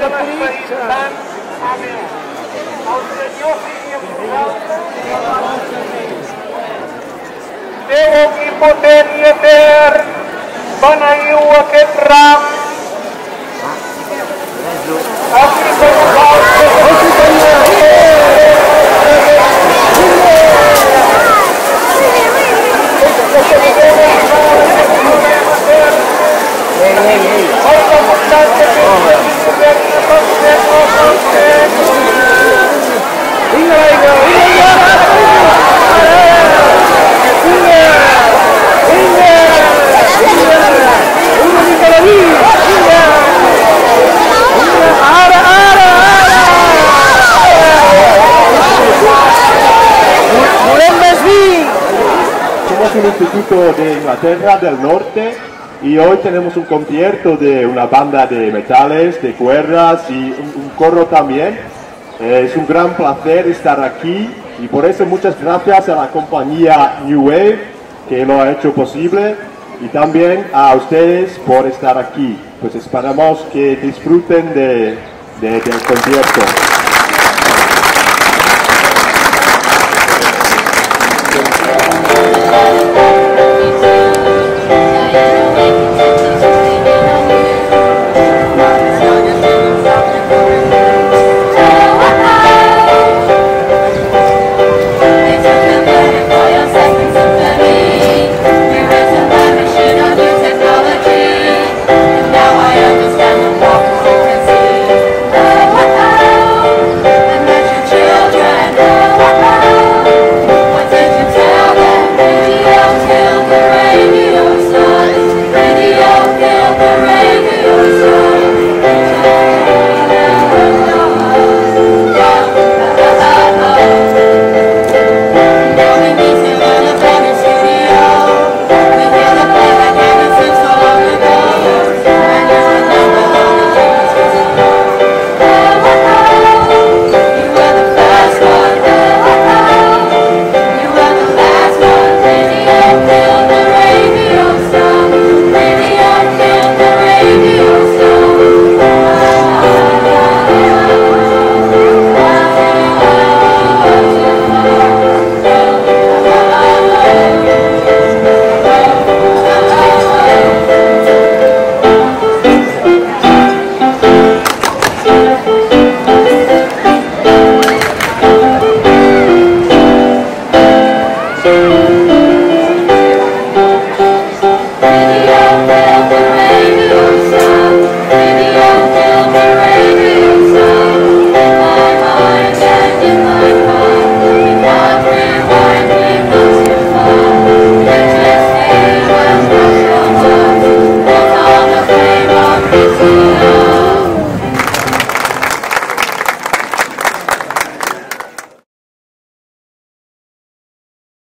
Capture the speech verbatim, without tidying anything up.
Sant. Amén. El Senyor sigui amb vosaltres. Déu omnipotent i etern, beneïu aquest ram. Així com vosaltres. Somos un instituto de Inglaterra del Norte y hoy tenemos un concierto de una banda de metales, de cuerdas y un, un coro también. Eh, es un gran placer estar aquí y por eso muchas gracias a la compañía New Wave que lo ha hecho posible y también a ustedes por estar aquí. Pues esperamos que disfruten de, de, del concierto.